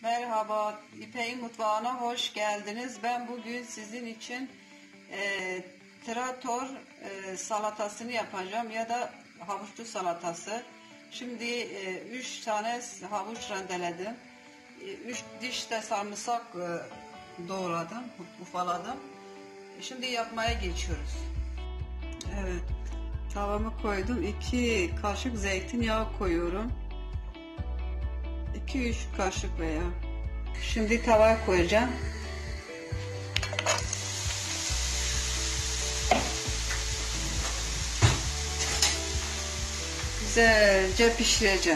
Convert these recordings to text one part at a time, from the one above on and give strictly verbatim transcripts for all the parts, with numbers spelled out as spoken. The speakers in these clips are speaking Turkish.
Merhaba, İpek'in mutfağına hoş geldiniz. Ben bugün sizin için e, trator e, salatasını yapacağım ya da havuçlu salatası. Şimdi e, üç tane havuç rendeledim. E, üç diş de sarımsak e, doğradım, ufaladım. Şimdi yapmaya geçiyoruz. Evet, tavamı koydum. iki kaşık zeytinyağı koyuyorum. iki üç kaşık veya. Şimdi tavaya koyacağım. Güzelce pişireceğim.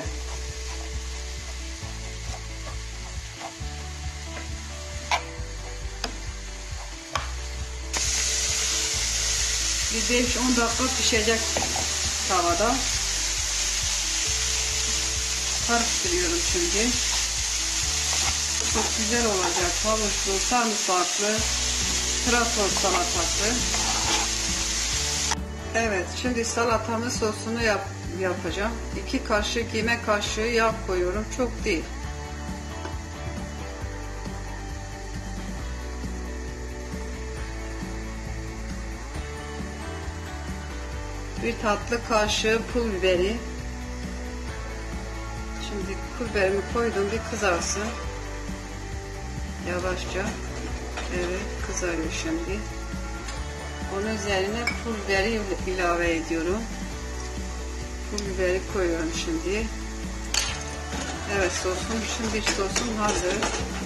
Bir beş on dakika pişecek tavada. Karıştırıyorum şimdi. Çok güzel olacak havuçlu, sarımsaklı trafor salatası. Evet, şimdi salatamın sosunu yap, yapacağım. iki kaşık yemek kaşığı yağ koyuyorum, çok değil. Bir tatlı kaşığı pul biberi. Şimdi pul biberimi koydum, bir kızarsın. Yavaşça. Evet, kızarıyor şimdi. Onun üzerine pul biberi ilave ediyorum. Pul biberi koyuyorum şimdi. Evet, sosum şimdi sosum hazır.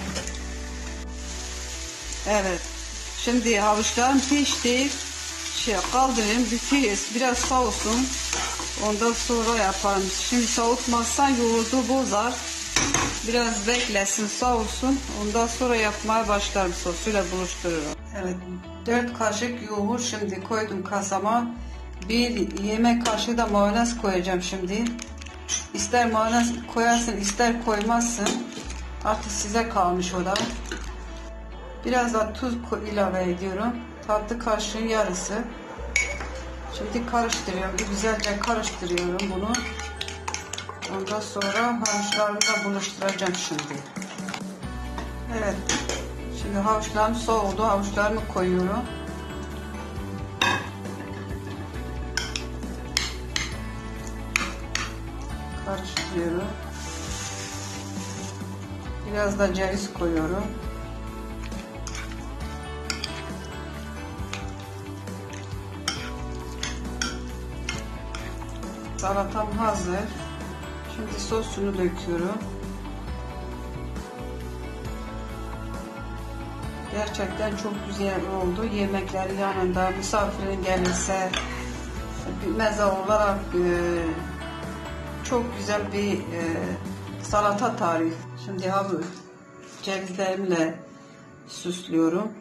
Evet. Şimdi havuçlarım pişti. Şey kaldırayım, bir biraz soğusun. Ondan sonra yaparım. Şimdi soğutmazsan yoğurdu bozar. Biraz beklesin, soğusun. Ondan sonra yapmaya başlarım, sosuyla buluştururum. Evet, dört kaşık yoğurt şimdi koydum kasama. Bir yemek kaşığı da mayonez koyacağım şimdi. İster mayonez koyarsın, ister koymazsın. Artık size kalmış o da. Biraz da tuz ilave ediyorum. Tatlı kaşığın yarısı. Şimdi karıştırıyorum. Bir güzelce karıştırıyorum bunu. Ondan sonra havuçlarımı da buluşturacağım şimdi. Evet. Şimdi havuçlarım soğudu. Havuçlarımı koyuyorum. Karıştırıyorum. Biraz da ceviz koyuyorum. Salatam hazır. Şimdi sosunu döküyorum. Gerçekten çok güzel oldu. Yemeklerin yanında misafirin gelirse bir meze olarak e, çok güzel bir e, salata tarifi. Şimdi havuç cevizlerimle süslüyorum.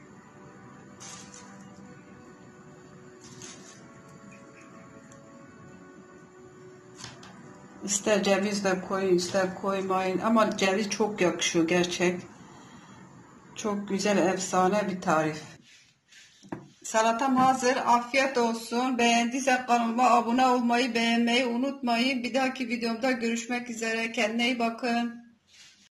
İster ceviz de koyun, ister koymayın ama ceviz çok yakışıyor gerçek. Çok güzel, efsane bir tarif. Salatam hazır. Afiyet olsun. Beğendiyse kanalıma abone olmayı, beğenmeyi unutmayın. Bir dahaki videomda görüşmek üzere. Kendine iyi bakın.